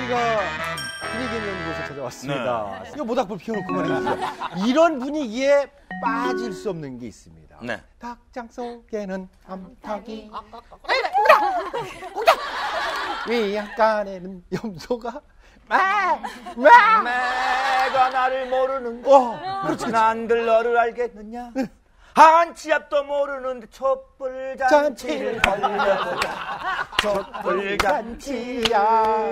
저희가 분위기 있는 곳에 찾아왔습니다. 이거 모닥불 피워놓고 말이죠. 이런 분위기에 빠질 수 없는 게 있습니다. 네. 닭장 속에는 암탉이 위안간에는 염소가 내가 나를 모르는 그렇지. 난들 너를 알겠느냐? 한치 앞도 모르는데 촛불 잔치를 벌려보자. 촛불 잔치야.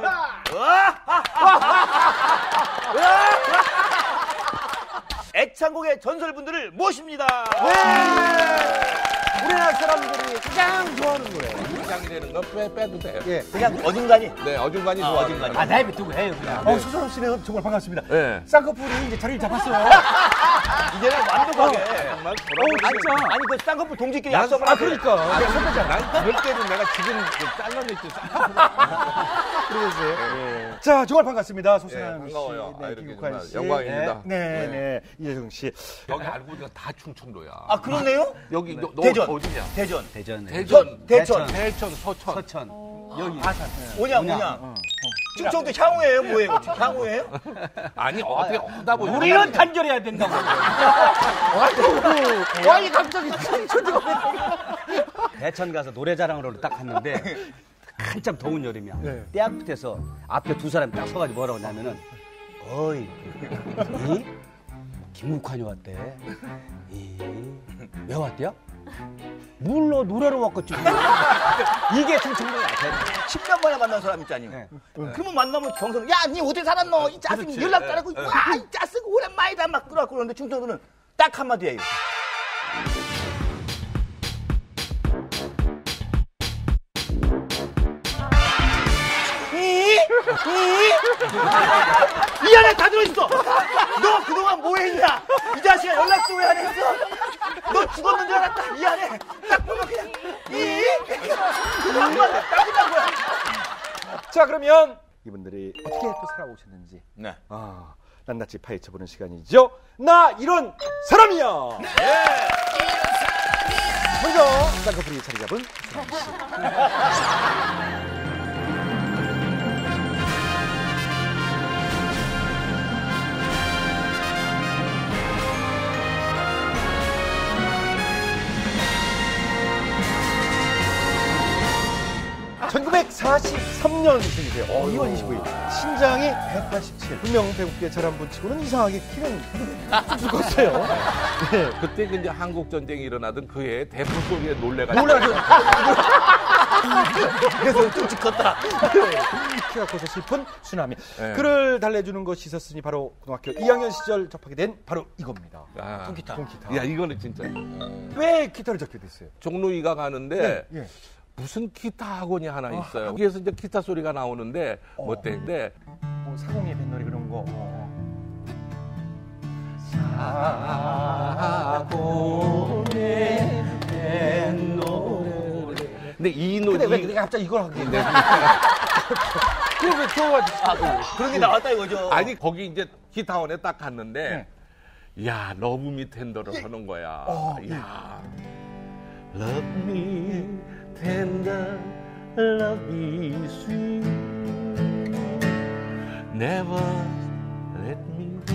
애창곡의 전설분들을 모십니다. 우리나라 사람들이 가장 좋아하는 노래. 장이 되는 거 빼도 돼요. 예. 그냥 어중간히. 네, 어중간히 좋아하는 어중간히. 거예요. 나이 두고 해요 그냥. 서선호 씨는 정말 반갑습니다. 네. 쌍꺼풀이 이제 자리를 잡았어요. 이제는 완벽하게. 정말 진짜. 아니 그 쌍꺼풀 동지끼리 약속을 아, 하세요. 그러니까. 난 그럴 때는 내가 지금 잘라냈지. 그러세요. 자, 정말 반갑습니다. 소선한 씨. 반가워요. 네, 이렇게 김국환 정말 씨. 영광입니다. 네. 이재정 씨. 여기 알고 보니까 다 충청도야. 아 그러네요? 여기 너 대전. 어디냐? 대전. 대전. 대천. 서천. 서천. 여기. 온양. 충청도 향후예요, 뭐예요? 향후예요? 아니 어떻게 하다 보니 우리는 단절해야 된다고. 와, 이 갑자기 대천 가서 노래자랑으로 딱 갔는데 한참 더운 여름이야. 네. 때 앞에서 앞에 두 사람이 딱 서가지고 뭐라고 하냐면은 어이 김국환이 왔대. 왜 왔대요? 몰라 노래로 왔겠지. 이게 충청도야. 10년 만에 만난 사람 있잖아요. 네. 그러면 만나면 경선, 야, 니 어디 살았노? 이 짜증 연락 안 하고, 와, 이 짜증 오랜만이다. 막 그러고 그러는데 충청도는 딱 한마디예요. 이 안에 다 들어있어. 너 그동안 뭐 했냐? 이 자식아 연락도 왜 안 했어? 너 죽었는 줄 알았다. 이 안에 딱 보면 그냥 그거 한 번에 딱이란 거야. 자, 그러면 이분들이 어떻게 또 살아오셨는지 네. 낱낱이 파헤쳐보는 시간이죠. 나 이런 사람이야. 먼저 쌍꺼풀이 자리 잡은 소선한 씨. (1943년생이세요) 2월 25일 신장이 187. 분명 배국계 잘 한 분 치고는 이상하게 키는 쑥쑥 컸어요. 네. 그때 이제 한국 전쟁이 일어나던 그 해에 대포 소리에 놀래가지고 그래서 뚝뚝 컸다. 키가 커서 슬픈 수나미. 네. 그를 달래주는 것이 있었으니 바로 고등학교 2학년 시절 접하게 된 바로 이겁니다. 통기타. 통기타. 야 이거는 진짜 왜 기타를 접게 됐어요? 종로이가 가는데 예. 무슨 기타 학원이 하나 있어요. 거기에서 이제 기타 소리가 나오는데 뭐 때인데 뭐 사공의 뱃놀이 그런 거. 사고의 뱃노래. 근데 이 근데 왜 노래 내가 갑자기 이걸 하게 됐네? 그걸 왜 좋아하지? 그런 게 나왔다 이거죠. 아니 거기 이제 기타원에 딱 갔는데 야 러브 미 텐더를 하는 거야. 야 Love me tender, love me sweet, never let me go.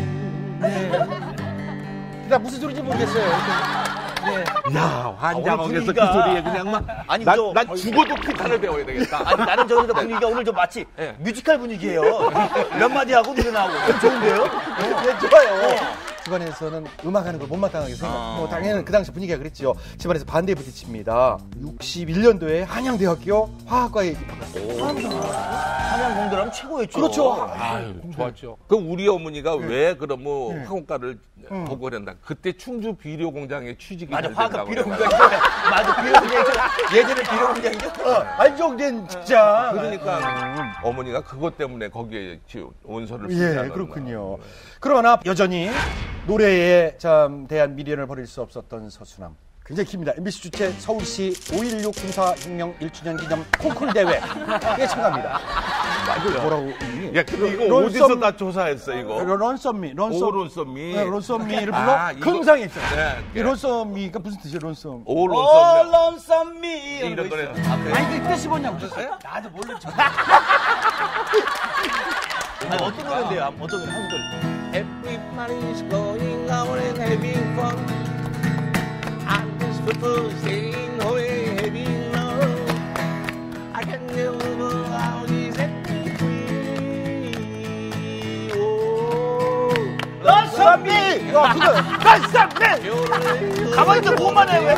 나 무슨 소리인지 모르겠어요. 네. 야 환장하겠어 그 분위기가- 소리에 그냥 막. 아니, 난 저- 죽어도 기타를 배워야 되겠다. 아니 나는 저기서 분위기가 오늘 좀 마치 뮤지컬 분위기예요. 몇 마디 하고 노래 나오고 좋은데요? 네, 좋아요. 집안에서는 음악하는 걸 못마땅하게 생각. 뭐 당연히 그 당시 분위기가 그랬죠. 집안에서 반대 부딪힙니다. 61년도에 한양대학교 화학과에 입학했어요. 한양 공들하면 최고였죠. 그렇죠. 아유, 좋았죠. 그 우리 어머니가 왜 그러면 학원가를 보고 그랬나? 그때 충주 비료 공장에 취직이 맞아, 잘 된다고 화학 비료 그래가지고. 공장이죠. 맞아, 비료 공장이죠. 예전에 비료 공장이죠. 안정된 직장. 그러니까 어머니가 그것 때문에 거기에 원서를 쓰지 예, 않았나. 그렇군요. 그러나 여전히 노래에 참 대한 미련을 버릴 수 없었던 서수남. 굉장히 깁니다. MBC 주최 서울시 5.16 군사혁명 1주년 기념 콩쿨 대회에 참가합니다. 맞아요. 뭐라고? 야, 근데 이거 런 어디서 썸- 다 조사했어, 이거? 런썸미, 오론썸미. 런썸미를 불러 아, 이거- 금상에 있어요. 네, 이 런썸미가 무슨 뜻이에요, 런썸? 오론썸미. 런썸미 이런 거래. 아니 그 뜻이 뭐냐고. 나도 모르는 척. 아니, 어떤 노래인데요? 어떤 노래? 한 소절. Everybody's going out and having fun. And these people staying away having love. I can never out is happy free. Oh, 러선미! 야, 그거 러선미! 가만히 있어, 뭐만 해, 왜?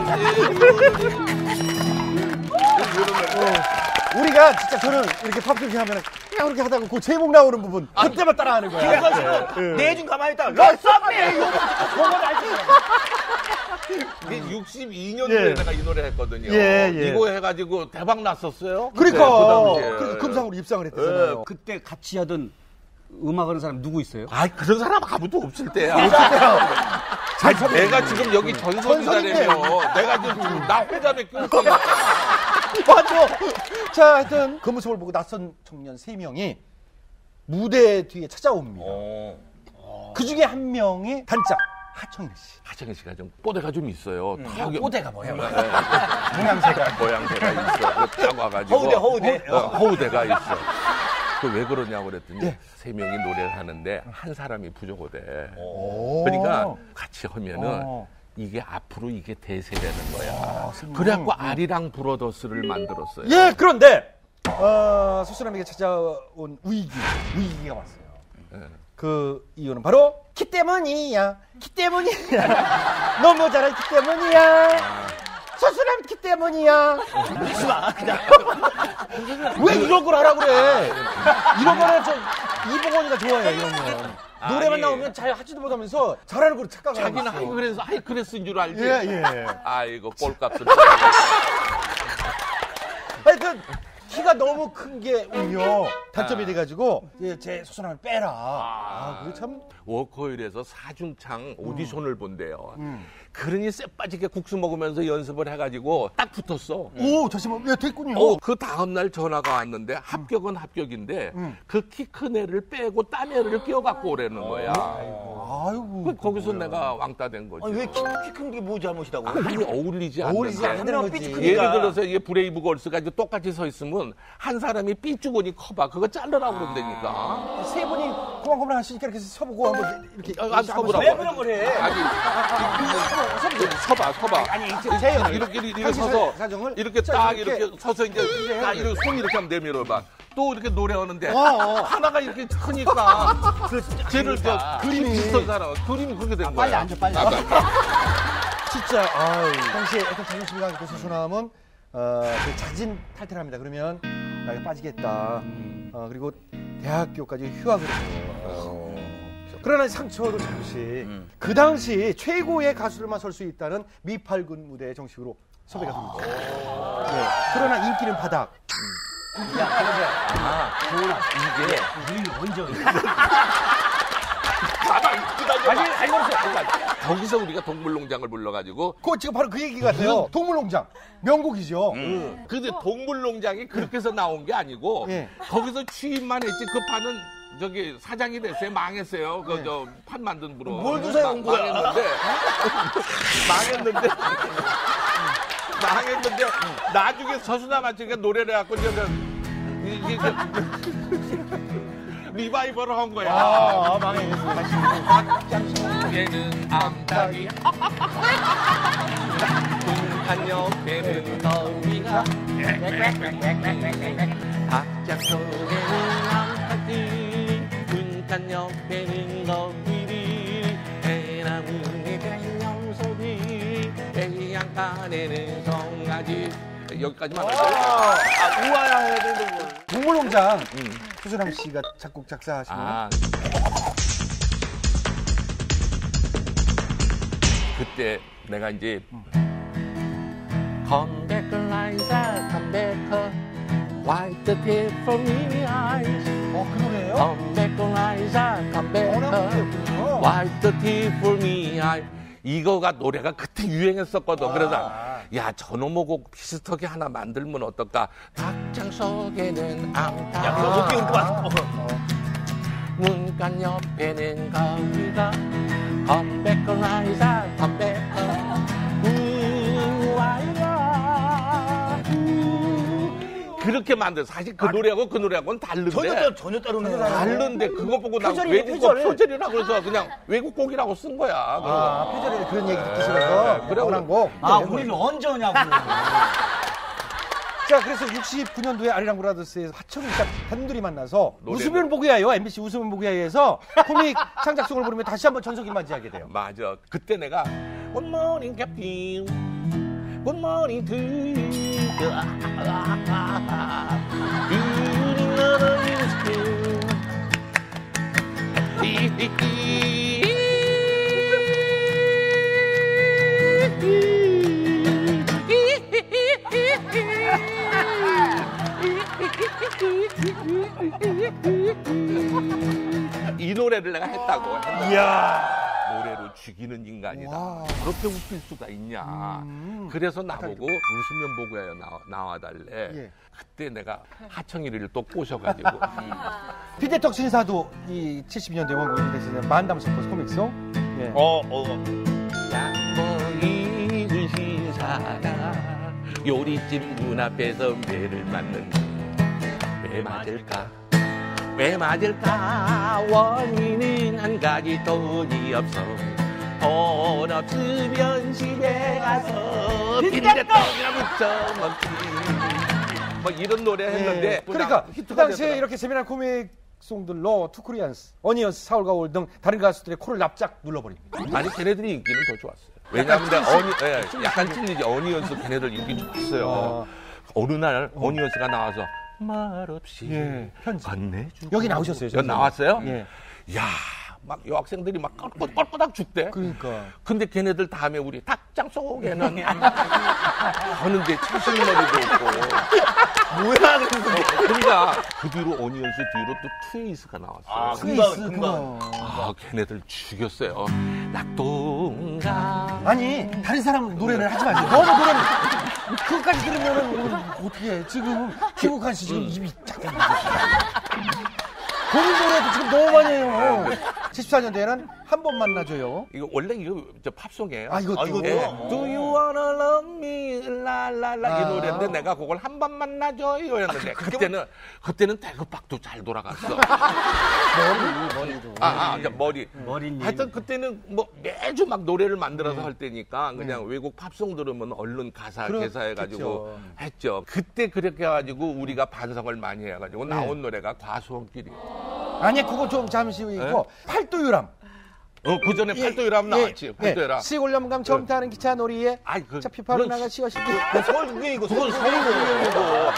우리가 진짜 저는 이렇게 팝송이 하면 그냥 그렇게 하다가 그 제목 나오는 부분 그때만 따라하는 거야. 김혜선 씨는 내중 가만히 있다. 러선미! 요거 알지? 이게 62년도에 예. 내가 이 노래 했거든요. 예, 예. 이거 해가지고 대박 났었어요. 그러니까 그 당시에. 그래서 금상으로 입상을 했대잖아요. 그때 같이 하던 음악하는 사람 누구 있어요? 아 그런 사람 아무도 없을 때야. 잘 내가 지금 여기 전설이라며. 내가 지금 나 회장에 껴있어. 맞아. 자, 하여튼 그 모습을 보고 낯선 청년 3명이 무대 뒤에 찾아옵니다. 그 중에 한 명이 단짝 하청일 씨. 하정희 씨가 좀 뽀대가 좀 있어요. 뽀대가 뭐야? 모양새가. 모양새가 있어. 딱 와가지고. 허우대. 허우대가 있어. 그 왜 그러냐고 그랬더니 예. 3명이 노래를 하는데 한 사람이 부족하대. 그러니까 같이 하면은 이게 앞으로 이게 대세되는 거야. 그래갖고 아리랑 브로더스를 만들었어요. 예, 그런데 소수남에게 찾아온 위기가 왔어요. 그 이유는 바로 키 때문이야. 키 때문이야. 너무 잘하기 때문이야. 소수남 키 때문이야. 하지마, 그냥. 왜 이런 걸 하라 그래? 이런 거는 좀 이봉원이가 좋아해요. 이런 거. 노래만 아니. 나오면 잘 하지도 못하면서 잘하는 걸 착각을 하고 자기는 있어. 하이크래스인 줄 알지? 예. 아이고 꼴값을. 하여튼 키가 너무 큰 게 오히려 단점이 돼가지고 제 소수남을 빼라. 그게 참. 워커힐에서 사중창 오디션을 본대요. 그러니 쎄빠지게 국수 먹으면서 연습을 해가지고 딱 붙었어. 오, 다시 뭐, 됐군요. 그 다음날 전화가 왔는데 합격은 합격인데 그 키 큰 애를 빼고 딴 애를 끼워갖고 오라는 거야. 아이고. 거기서 내가 왕따 된 거지. 아니, 왜 키 큰 게 뭐 잘못이다고? 아니, 어울리지 어울리지 않는데. 않는 한 거지. 삐죽 예를 들어서 이게 브레이브 걸스가 이제 똑같이 서 있으면 한 사람이 삐쭈고니 커봐. 그거 자르라고 그런다니까. 세 분이 고만고만 하시니까 이렇게 서보고 한번 이렇게. 안 서보라고. 왜 그런 걸 해? 아니, 서봐. 아니, 이렇게 서서 사정을 이렇게 자, 딱 이렇게 이렇게 서서 이제 딱 이렇게 손 이렇게 한번 내밀어봐. 또 이렇게 노래하는데 하나가 이렇게 크니까 쟤를 그림이 비슷하잖아. 그림이 그렇게 된 거야. 빨리 앉아, 빨리. 진짜, 당시에 어떤 자존심이 강한 그 소수남은, 그 자진 탈퇴를 합니다. 그러면, 나가 빠지겠다. 그리고 대학교까지 휴학을 해요. 그러나 상처도 잠시, 그 당시 최고의 가수들만 설 수 있다는 미팔군 무대에 정식으로 섭외가 됩니다. 그러나 인기는 바닥. 거기서 우리가 동물농장을 불러가지고 지금 바로 그 얘기 같아요. 동물농장. 명곡이죠. 근데 동물농장이 그렇게 해서 나온 게 아니고 예. 거기서 취임만 했지 그 판은 저기 사장이 됐어요. 망했어요. 그 저 판 만든 부로. 뭘 주세요, 온 거야? 망했는데 나중에 서수남한테 노래를 해갖고 이제 이게 리바이벌을 한 거야. 망했어. 얘는 암탉이 한 옆에는 거위가 박작 속에는 암탉이 군간 옆에는 거위리 해나무에 백령소리 해안간에는 송아지 여기까지만 할게요. 우아야 해야 되는 걸. 동물농장. 소수남 씨가 작곡 작사하신 거. 그때 내가 이제 Come back, Eliza, come back, wipe the tears from my eyes. 그 노래예요? Come back, Eliza, come back, 노래군요. wipe the tears from my eyes. 이거가 노래가 그때 유행했었거든. 그래서 야 저놈의 곡 비슷하게 하나 만들면 어떨까? 닭장 속에는 암탉. 야, 그거 어떻게 그렇게 맞 문간 옆에는 거위가 Come back, Eliza, come back. 이렇게 만들. 사실 그 노래하고 그 노래하고는 다른데. 전혀 다르네. 다른데 그거 보고 나 표절이네, 외국어 표절. 표절이라고 그래서 그냥 외국곡이라고 쓴 거야. 아, 표절에 그런 얘기 듣기 싫어서 그래, 원한 곡. 우리는 언제 오냐고. 자, 그래서 69년도에 아리랑 브라더스에서 하청이 딱 단둘이 만나서 노래는- 웃으면 보기야요. MBC 웃으면 보기야에서 코믹 창작송을 부르면 다시 한번 전성기 맞이하게 돼요. 맞아. 그때 내가 Good morning, Captain. Good morning to you. 이 노래를 내가 했다고. 이야. 노래로 죽이는 인간이다. 그렇게 웃길 수가 있냐. 그래서 나보고 웃으면 보고야 나와달래. 예. 그때 내가 하청이를 또 꼬셔가지고 피대떡 신사도 이 72년도에 원곡이 됐어요. 만담 서커스 코믹송. 예. 양봉이 신사가 요리집 문 앞에서 매를 맞는다. 왜 맞을까? 왜 맞을까? 원인은 한 가지. 돈이 없어. 돈 없으면 집에 가서 빈대떡이나 부쳐 먹지. 뭐 이런 노래 했는데 예. 그러니까 그 히트가 당시에 되더라. 이렇게 재미난 코믹송들로 투코리안스, 어니언스, 사울과 올 등 다른 가수들의 코를 납작 눌러버립니다. 아니 걔네들이 인기는 더 좋았어요. 왜냐하면 약간 찔리지. 어니언스 걔네들 인기 좋았어요. 어느 날 어니언스가 나와서 말없이 예, 편지. 건네주고 여기 나오셨어요. 여기 나왔어요? 예. 야, 막 여학생들이 막 껄껄껄껄 죽대. 그러니까. 근데 걔네들 다음에 우리 닭장 속에는 하는데 채식머리도 있고. 뭐야, 그래서. 그러니까 그 뒤로 어니언스 뒤로 또 트웨이스가 나왔어요. 금방. 아, 걔네들 죽였어요. 낙동강. 아니 다른 사람 노래를 하지 마세요. 너무 노래는 그것까지 들으면은 어떻게 해? 지금 김국환 씨 지금 입이 잠깐 본인 노래도 지금 너무 많이 해요. 74년도에는 한 번 만나줘요. 이거 원래 이거 저 팝송이에요. 아, 이것도? 예. Do you wanna love me? 라라라 이 노래인데 내가 그걸 한 번 만나줘요 했는데 그때는 대급박도 잘 돌아갔어. 머리도. 이제 머리. 머리님. 하여튼 그때는 뭐 매주 막 노래를 만들어서 할 때니까 그냥 외국 팝송 들으면 얼른 가사 개사해가지고 했죠. 그때 그렇게 해가지고 우리가 반성을 많이 해가지고 나온 노래가 과수원길이. 아니 그거 좀 잠시 후에 있고 팔도유람. 그 전에 팔도유람 나왔지. 팔도유람. 시골염감 처음 타는 기차 놀이에 아이, 차 피파로 나가 시어시기. 그건 서울이고.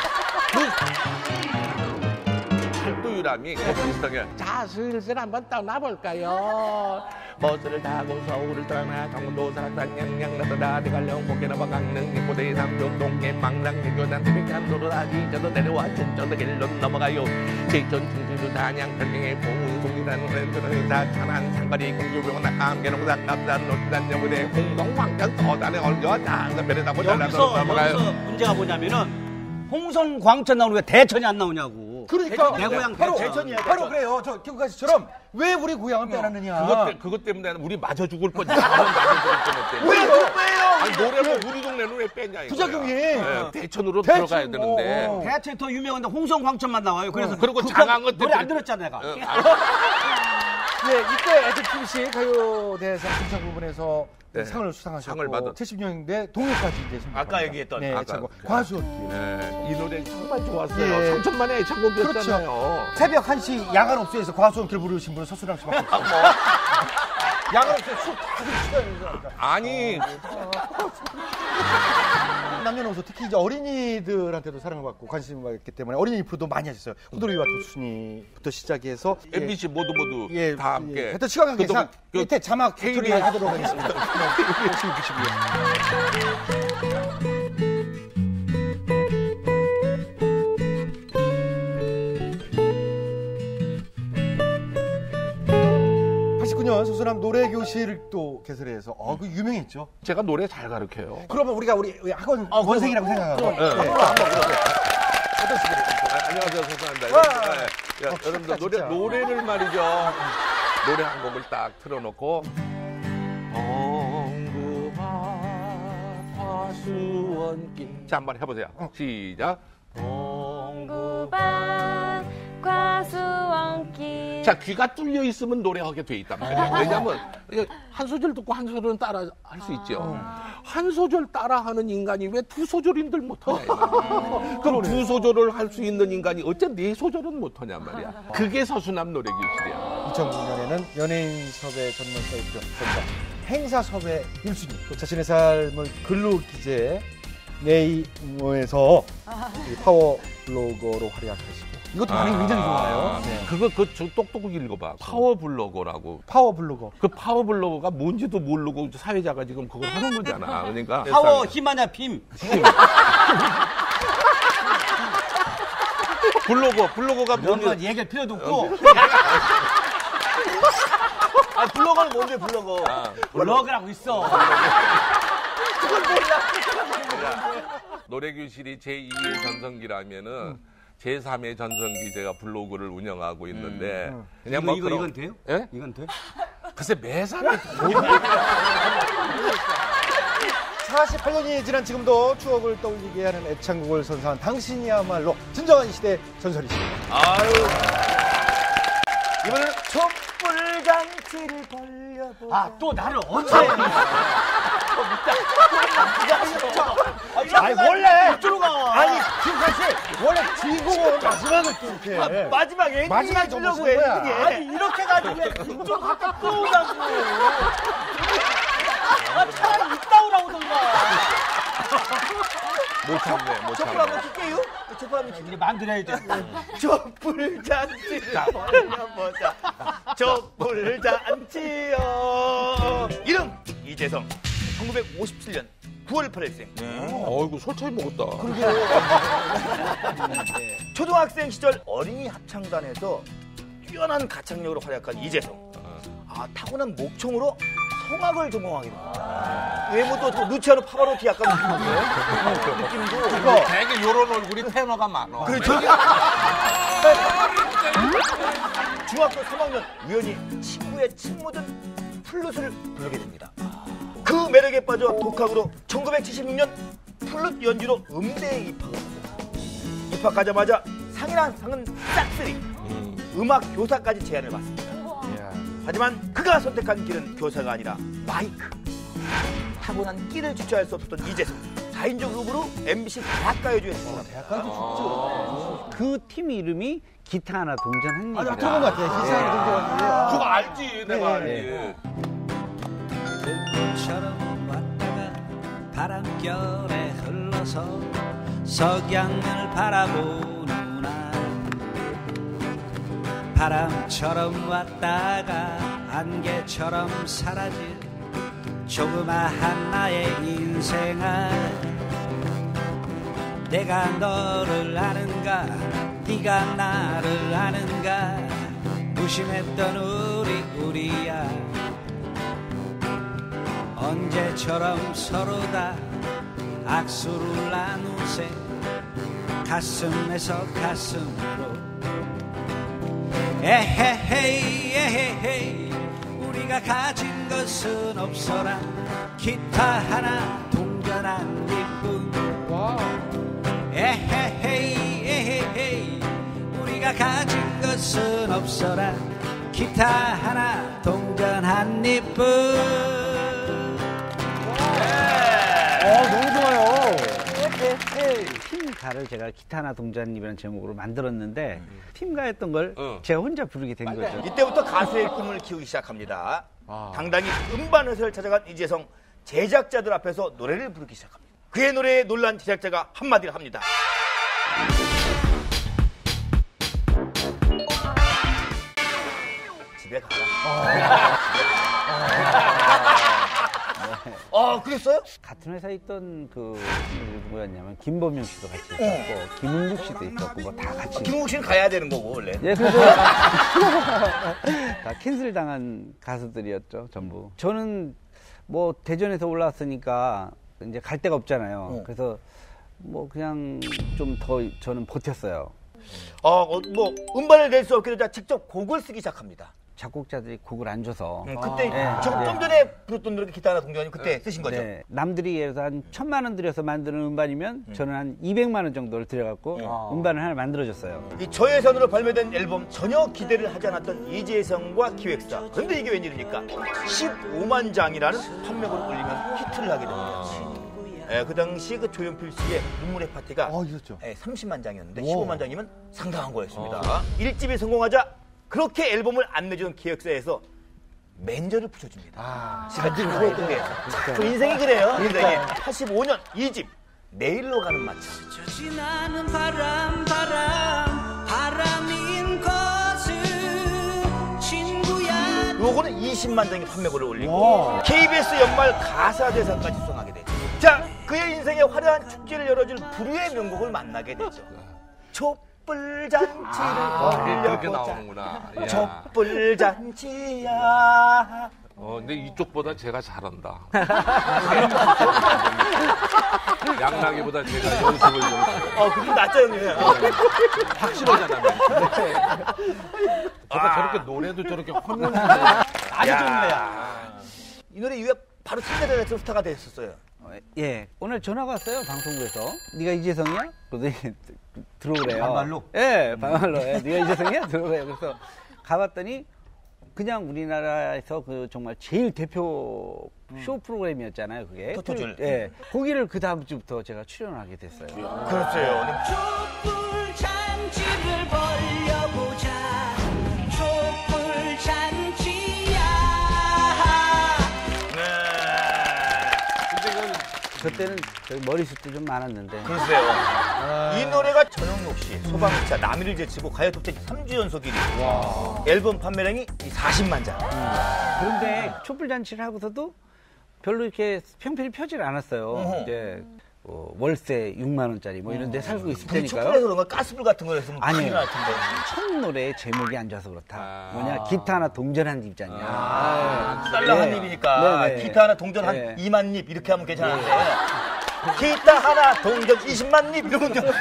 팔도유람이 비슷하게 자 슬슬 한번 떠나볼까요? 버스를 타고 서울을 떠나 강원도 사락산 양양 나더라 대관령 고개나바 강릉 인고대 삼종 동계 망랑 대교단 태백산 도로다지 저도 내려와 춘천도 길로 넘어가요. 제천 충주도 단양 별명의 봉송이라는 렌트는 천안 상거리 공주병원 낙암 계룡산 남산 노지산 여부대 홍성 왕천 서단에 얼려 장사 배를 타고 전라도로 넘어가요. 여기서 문제가 뭐냐면은 홍성 광천 나오는 왜 대천이 안 나오냐고. 그러니까 내 고향 바로 대천이야. 바로 그래요. 저 김국환 씨처럼 왜 우리 고향을 빼놨느냐. 그것 때문에 우리 맞아 죽을 뻔. 맞아 죽을 뻔했대. 왜 빼요? 아니 노래를 우리 동네는 왜 뺐냐 이거야. 부작용이. 대천으로 대천, 들어가야 되는데. 대천이 더 유명한데 홍성 광천만 나와요. 그래서 그리고 그거 장항은 노래 안 들었잖아 내가. 예, 이때 에드TVC 가요대상 심사 부분에서 네. 상을 수상하셨고 상을 받았- 70년대 동요까지 이제 아까 얘기했던 네, 아까 애창곡 그- 과수원길. 이 노래 정말 좋았어요. 예. 3천만의 애창곡이었잖아요. 그렇죠. 새벽 1시 야간 업소에서 과수원길 부르신 분은 서수랑 씨밖에 없어요. 야간 업소에 술다 드시다니까. 아니 남녀노소 특히 이제 어린이들한테도 사랑을 받고 관심을 받기 때문에 어린이 프로도 많이 하셨어요. 호돌이와 도순이부터 시작해서 MBC 모두 예, 다 함께. 예. 하여튼 시간 관계상 그 밑에 자막 KBS 처리하도록 하겠습니다. 열심히 드시고요. 소수남 노래교실을 또 개설해서 그 유명했죠. 제가 노래 잘 가르쳐요. 그러면 우리 학원 원생이라고 생각하고 안녕하세요, 소수남입니다. 여러분들 진짜. 노래를 말이죠. 노래 한 곡을 딱 틀어놓고 홍구와 화수원길. 자, 한번 해보세요. 시작. 홍구와 자, 귀가 뚫려 있으면 노래하게 돼 있단 말이야. 왜냐면 한 소절 듣고 한 소절은 따라 할 수 있죠. 한 소절 따라하는 인간이 왜 두 소절인들 못하냐. 그럼 두 소절을 할 수 있는 인간이 어째 네 소절은 못하냐 말이야. 그게 서수남 노래 교실이야. 2009년에는 연예인 섭외 전문 사이트 행사 섭외 1순위. 또 자신의 삶을 글로 기재 네이버에서 파워 블로거로 활약하시고 이것도 반응이 굉장히 좋아요. 네. 그거 똑똑하게 읽어봐. 파워 블로거라고. 파워 블로거. 그 파워 블로거가 뭔지도 모르고 사회자가 지금 그걸 하는 거잖아. 그러니까 파워 힘하냐 빔. 블로거가 이런 건 뭔지 얘기할 필요도 없고. 아, 블로거는 뭔데, 블로거? 블로그라고 있어. 노래교실이 제2의 전성기라면은 제3의 전성기 제가 블로그를 운영하고 있는데 그냥 뭐 이건 돼요? 예? 이건 돼? 글쎄 매사에 48년이 지난 지금도 추억을 떠올리게 하는 애창곡을 선사한 당신이야말로 진정한 이 시대 전설이십니다. 아유. 이번에는 촛불장치를 벌려보자. 아, 또 나를 언제? 아니 원래 들어가. 아니 김선 씨 원래 주인공은 마지막을 또 이렇게 마지막 엔딩 마지막에 해주려고 접으신 거야. 엔딩에. 아니 이렇게 가지고 이쪽 갖다 끄우라고. 차라리 이따 오라고던가. 못 참네. 촛불 한번 킬게요. 촛불 한번 킬게요. 이게 만들어야 돼. 촛불장치를 벌려보자. 촛불장치요. 이름 이재성. 1957년 9월 8일생. 어이구 술 차이 먹었다. 초등학생 시절 어린이 합창단에서 뛰어난 가창력으로 활약한 이재성. 타고난 목청으로 성악을 전공하게 됩니다. 외모도 누치아노 파바로티 약간 느낌도. 되게 요런 얼굴이 테너가 많아. 그렇죠. 중학교 3학년 우연히 친구의 친모든 플룻을 부르게 됩니다. 그 매력에 빠져 독학으로 1976년 플룻 연주로 음대에 입학합니다. 입학하자마자 상이란 상은 싹쓸이 음악 교사까지 제안을 받습니다. 하지만 그가 선택한 길은 교사가 아니라 마이크. 타고난 끼를 주체할 수 없었던 이재성. 4인조 그룹으로 MBC 대학가요제에 출연합니다. 그 팀 이름이 기타 하나 동전 한 아, 입이라. 들어본 것 같아요. 기사를 동정하는데. 그거 알지, 내가 알지. 들꽃처럼 왔다가 바람결에 흘러서 석양을 바라보누나 바람처럼 왔다가 안개처럼 사라질 조그마한 나의 인생아 내가 너를 아는가 네가 나를 아는가 무심했던 우리야 언제처럼 서로 다 악수를 나누세 가슴에서 가슴으로 에헤헤이 에헤헤이 우리가 가진 것은 없어라 기타 하나 동전 한 입뿐 에헤헤이 에헤헤이 우리가 가진 것은 없어라 기타 하나 동전 한 입뿐 너무 좋아요. 팀가를 제가 기타 하나 동전 한 입이라는 제목으로 만들었는데 팀가였던 걸 제가 혼자 부르게 된 거죠. 이때부터 가수의 꿈을 키우기 시작합니다. 당당히 음반회사를 찾아간 이재성 제작자들 앞에서 노래를 부르기 시작합니다. 그의 노래에 놀란 제작자가 한마디를 합니다. 집에 가라. 그랬어요? 같은 회사에 있던 그 누구였냐면 김범용 씨도 같이 있었고 김은국 씨도 있었고 뭐 다 같이. 김웅국 씨는 가야 되는 거고 원래. 예, 그래서 다 캔슬 당한 가수들이었죠, 전부. 저는 뭐 대전에서 올라왔으니까 이제 갈 데가 없잖아요. 그래서 뭐 그냥 좀 더 저는 버텼어요. 뭐 음반을 낼 수 없게 되자 직접 곡을 쓰기 시작합니다. 작곡자들이 곡을 안 줘서 그때 네. 좀 전에 부르던 노래 기타 하나 동전이 그때 쓰신 거죠? 네, 남들이 예를 들어서 한 1,000만 원 들여서 만드는 음반이면 저는 한 200만 원 정도를 들여갖고 음반을 하나 만들어줬어요. 이 저예산으로 발매된 앨범 전혀 기대를 하지 않았던 이재성과 기획사. 그런데 이게 웬일입니까? 15만 장이라는 판매고를 올리면 히트를 하게 됩니다. 그 당시 그 조용필 씨의 눈물의 파티가 있었죠. 30만 장이었는데 15만 장이면 상당한 거였습니다. 1집이 성공하자 그렇게 앨범을 안 내주는 기획사에서 맨저를 붙여줍니다. 시간이 그랬던 게. 그 인생이 그래요. 인생이 85년 2집 내일로 가는 마차. 지나는 바람인 것은 친구야. 요거는 20만 장의 판매고를 올리고 KBS 연말 가사대상까지 수상하게 되죠. 자, 그의 인생의 화려한 축제를 열어줄 불후의 명곡을 만나게 되죠. 촛불잔치를 그렇게 벌려보자. 나오는구나. 야. 촛불잔치야. 근데 이쪽보다 제가 잘한다. 양락이보다 제가 연습을 좀 해요. 그게 낫죠, 형님. 확실하잖아요. 제가 저렇게 노래도 저렇게 혼내는 아주 좋은 거야. 이 노래 이후에 바로 신데렐라처럼 스타가 됐었어요. 예, 오늘 전화가 왔어요, 방송국에서. 네가 이재성이야? 그러더니 들어오래요. 반말로? 예, 반말로. 예, 네가 이재성이야? 들어오래요. 그래서 가봤더니 그냥 우리나라에서 그 정말 제일 대표 쇼 프로그램이었잖아요, 그게. 토토줄. 예. 거기를 그 다음 주부터 제가 출연하게 됐어요. 그렇죠. 촛불 잔치를 벌려보자. 촛불 잔치야. 그때는 저희 머리숱도 좀 많았는데. 글쎄요. 이 노래가 전영록 씨, 소방차, 남이를 제치고 가요 톱텐 3주 연속 1위. 앨범 판매량이 40만 장. 그런데 촛불잔치를 하고서도 별로 이렇게 평편이 펴질 않았어요. 이제 월세 6만 원짜리 뭐 이런 데 살고 있을 촛불에서 테니까요. 그런가 가스불 같은 거 했으면 큰일 아니에요. 날 텐데. 첫 노래 제목이 안 좋아서 그렇다. 뭐냐, 기타 하나 동전한 입잖냐. 달러 한 네. 입이니까 네네. 기타 하나 동전 한 네. 2만 입 이렇게 하면 괜찮은데 기타 하나 동전 20만 입 이러면 좀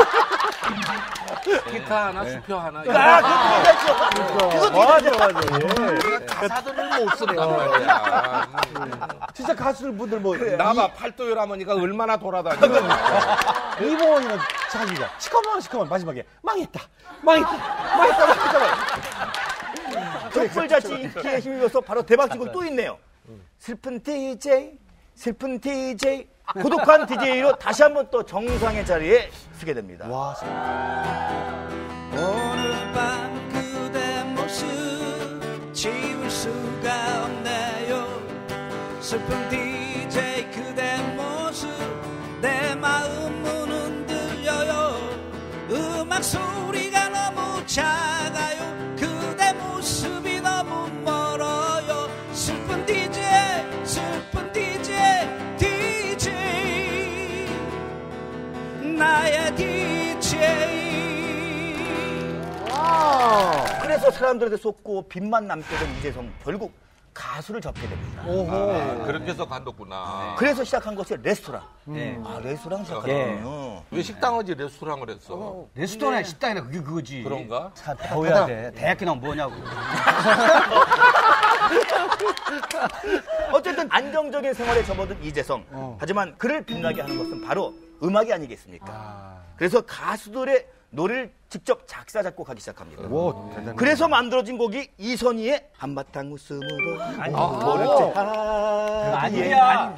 기타 하나, 수표 하나. 그거 맞아. 가사들을 못 쓴단 말이야. 진짜 가수분들 뭐 나봐 팔도열 어머니가 얼마나 돌아다녀. 이봉원이나 자기가 시커먼 마지막에 망했다. 촛불잔치 인기에 힘입어서 바로 대박지고 또 있네요. 슬픈 DJ 고독한 DJ로 다시 한번 또 정상의 자리에 서게 됩니다. 와, 오늘 밤 그대 모습 지울 수가 없네요. 슬픈 DJ 그대 모습 내 마음 문은 들려요. 음악 소리가 너무 작아요. 그대 모습이 너무 멀어요. 슬픈 DJ 나의 DJ. 그래서 사람들한테 속고 빚만 남게 된 이재성 결국 가수를 접게 됩니다. 그렇게 해서 간뒀구나. 그래서 시작한 것이 레스토랑. 네. 레스토랑 시작했군요. 왜 식당하지 레스토랑을 했어? 레스토랑이나 식당이나 그게 그거지. 그런가? 배워야 돼. 대학교 나면 뭐냐고. 어쨌든 안정적인 생활에 접어든 이재성. 하지만 그를 빛나게 하는 것은 바로 음악이 아니겠습니까? 그래서 가수들의 노래를 직접 작사 작곡하기 시작합니다. 그래서 만들어진 곡이 이선희의 한바탕 웃음으로 모를 아니야.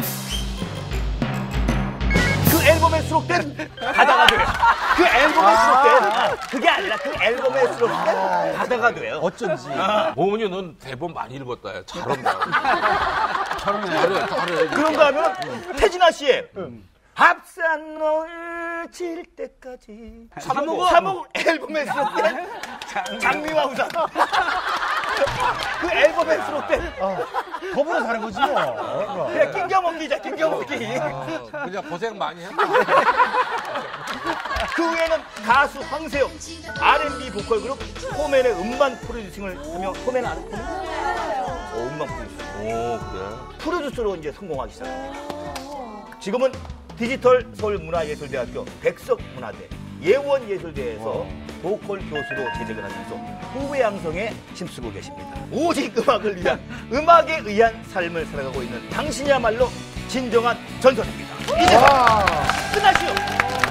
그 앨범에 수록된 바다가 돼요. 그 앨범에 수록된 그게 아니라 그 앨범에 수록된 바다가 돼요. 어쩐지. 모은이 넌 대본 많이 읽었다. 야. 잘한다. 잘해. 그런가 하면 태진아 씨의 합산 너를 칠 때까지 사목 앨범에 수록된 장미와 우산. 그 앨범에 수록된 더불어 사는 거지 뭐. 그냥 낑겨먹기자 낑겨먹기. 그냥 고생 많이 했다. 그 후에는 가수 황세영, R&B 보컬 그룹 포맨의 음반 프로듀싱을 하며 포맨 아는 음반 프로듀싱. 오, 그래? 프로듀서로 이제 성공하기 시작합니다. 지금은 디지털 서울문화예술대학교 백석문화대 예원예술대에서 보컬 교수로 재직을 하면서 후배 양성에 힘쓰고 계십니다. 오직 음악을 위한 음악에 의한 삶을 살아가고 있는 당신이야말로 진정한 전설입니다. 이제 끝나시오.